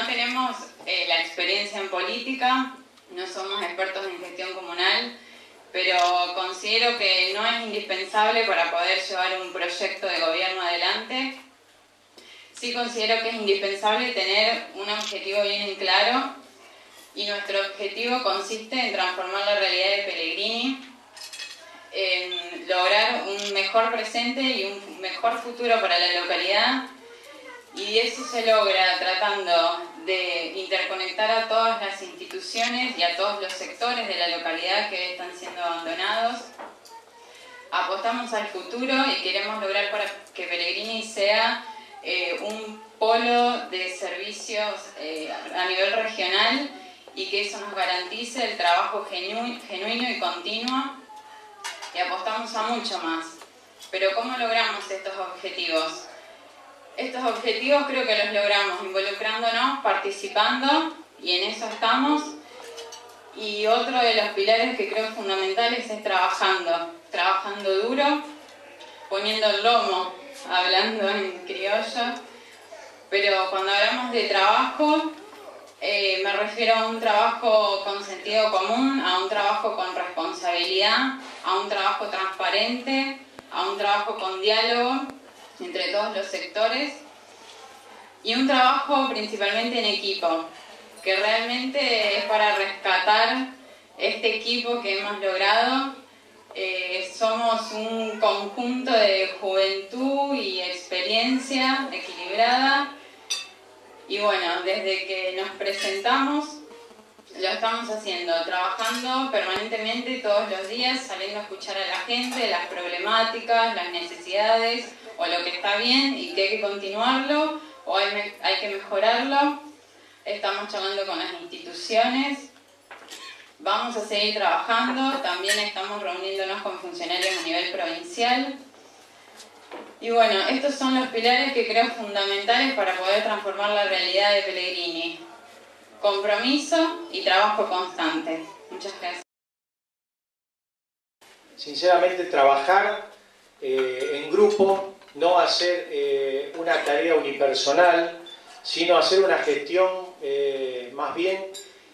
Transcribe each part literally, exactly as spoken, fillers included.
no tenemos eh, la experiencia en política, no somos expertos en gestión comunal, pero considero que no es indispensable para poder llevar un proyecto de gobierno adelante. Sí considero que es indispensable tener un objetivo bien en claro, y nuestro objetivo consiste en transformar la realidad de Pellegrini, en lograr un mejor presente y un mejor futuro para la localidad, y eso se logra tratando de interconectar a todas las instituciones y a todos los sectores de la localidad que están siendo abandonados. Apostamos al futuro y queremos lograr para que Pellegrini sea eh, un polo de servicios eh, a nivel regional, y que eso nos garantice el trabajo genu genuino y continuo, y apostamos a mucho más. Pero ¿cómo logramos estos objetivos? Estos objetivos creo que los logramos involucrándonos, participando, y en eso estamos. Y otro de los pilares que creo fundamentales es trabajando, trabajando duro, poniendo el lomo, hablando en criollo. Pero cuando hablamos de trabajo, Eh, me refiero a un trabajo con sentido común, a un trabajo con responsabilidad, a un trabajo transparente, a un trabajo con diálogo entre todos los sectores, y un trabajo principalmente en equipo, que realmente es para rescatar este equipo que hemos logrado. Eh, somos un conjunto de juventud y experiencia equilibrada. Y bueno, desde que nos presentamos, lo estamos haciendo, trabajando permanentemente todos los días, saliendo a escuchar a la gente, las problemáticas, las necesidades, o lo que está bien y que hay que continuarlo, o hay, hay que mejorarlo. Estamos charlando con las instituciones, vamos a seguir trabajando, también estamos reuniéndonos con funcionarios a nivel provincial. Y bueno, estos son los pilares que creo fundamentales para poder transformar la realidad de Pellegrini. Compromiso y trabajo constante. Muchas gracias. Sinceramente, trabajar eh, en grupo, no hacer eh, una tarea unipersonal, sino hacer una gestión eh, más bien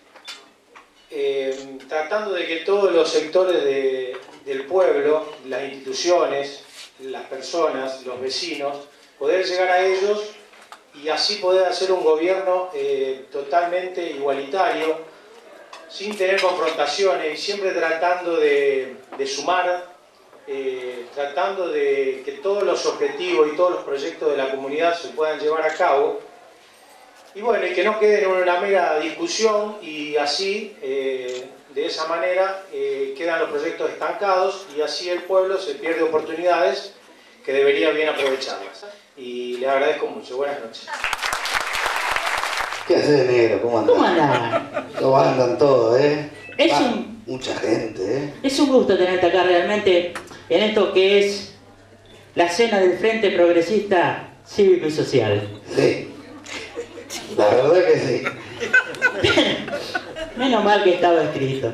eh, tratando de que todos los sectores de, del pueblo, las instituciones, las personas, los vecinos, poder llegar a ellos y así poder hacer un gobierno eh, totalmente igualitario, sin tener confrontaciones, y siempre tratando de, de sumar, eh, tratando de que todos los objetivos y todos los proyectos de la comunidad se puedan llevar a cabo, y bueno, y que no queden en una mera discusión, y así eh, de esa manera eh, quedan los proyectos estancados, y así el pueblo se pierde oportunidades que debería bien aprovecharlas. Y les agradezco mucho. Buenas noches. ¿Qué haces, negro? ¿Cómo andan? ¿Cómo andan? ¿Cómo andan todos, eh? Es Va, un, mucha gente, eh. Es un gusto tenerte acá realmente en esto que es la cena del Frente Progresista Cívico y Social. Sí. La verdad que sí. Menos mal que estaba escrito.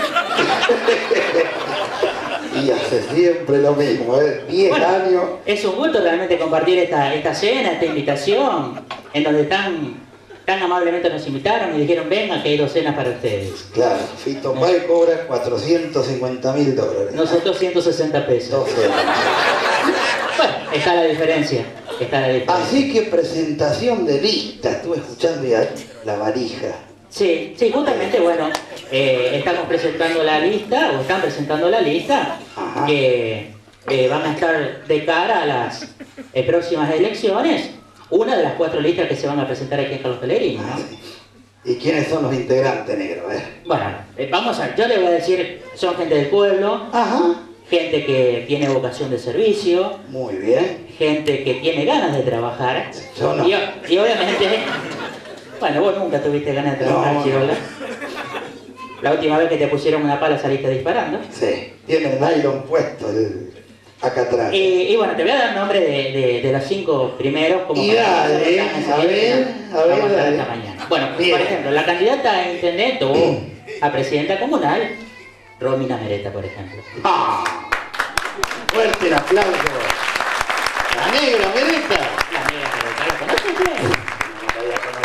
Y hace siempre lo mismo, ¿eh? diez bueno, años. Es un gusto realmente compartir esta, esta cena, esta invitación, en donde tan, tan amablemente nos invitaron y dijeron, vengan que hay dos cenas para ustedes. Claro, Fito Páez cobra cuatrocientos cincuenta mil dólares. Nosotros ciento sesenta pesos. Bueno, está la diferencia. Está la diferencia. Así que presentación de lista, estuve escuchando ya la varija. Sí, sí, justamente, bueno, eh, estamos presentando la lista, o están presentando la lista, Ajá. que eh, van a estar de cara a las eh, próximas elecciones, una de las cuatro listas que se van a presentar aquí en Carlos Pellegrini, ¿no? Ah, sí. ¿Y quiénes son los integrantes, negro? A ver. Bueno, eh, vamos a, yo le voy a decir, son gente del pueblo, Ajá. gente que tiene vocación de servicio, muy bien, gente que tiene ganas de trabajar, yo no. y, y obviamente... Bueno, vos nunca tuviste ganas de trabajar, no, Chirola. La última vez que te pusieron una pala saliste disparando. Sí, tiene el nylon puesto el, acá atrás. Eh, y bueno, te voy a dar nombre de, de, de los cinco primeros. Como y dale, a ver, a ver, a ver, dale. Esta mañana. Bueno, bien. Por ejemplo, la candidata a intendente o a presidenta comunal, Romina Mereta, por ejemplo. ¡Ah! Fuerte el aplauso. La negra Mereta. La negra Mereta, ¿la conoces bien? La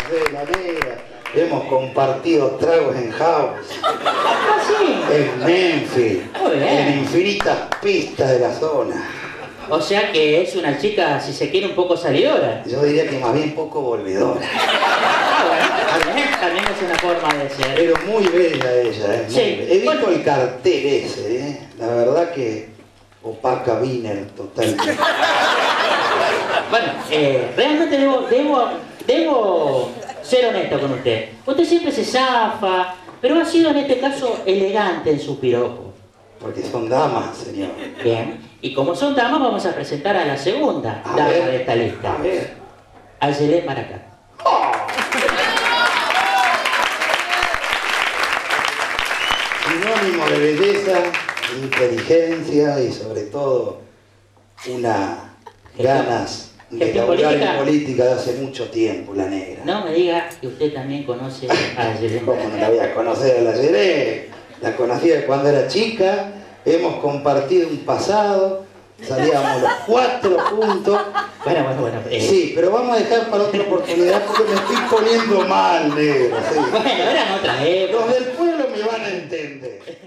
negra. Hemos compartido tragos en House, ¿Ah, sí? en Memphis, Muy bien. en infinitas pistas de la zona. O sea que es una chica, si se quiere, un poco salidora. Yo diría que más bien poco volvedora. Ah, bueno, también, también es una forma de ser. Pero muy bella ella, ¿eh? Muy Sí. bella. He visto Bueno. el cartel ese, ¿eh? La verdad que opaca Wiener totalmente. Bueno, eh, realmente debo, debo, debo ser honesto con usted. Usted siempre se zafa, pero ha sido en este caso elegante en su piropo. Porque son damas, señor. Bien, y como son damas, vamos a presentar a la segunda A dama ver, de esta lista. A ver. Ayelén Maracá. Sinónimo de belleza, de inteligencia y sobre todo una ganas de Gestión laburar política. en política de hace mucho tiempo, la negra. No me diga que usted también conoce a Ayelén ¿Cómo no Maracá. la voy a conocer a la Ayelén? La conocí de cuando era chica, hemos compartido un pasado, salíamos los cuatro juntos. Bueno, bueno, bueno. eh, Sí, pero vamos a dejar para otra oportunidad porque me estoy poniendo mal, negro. Sí. Bueno, eran otras épocas. Los del pueblo me van a entender.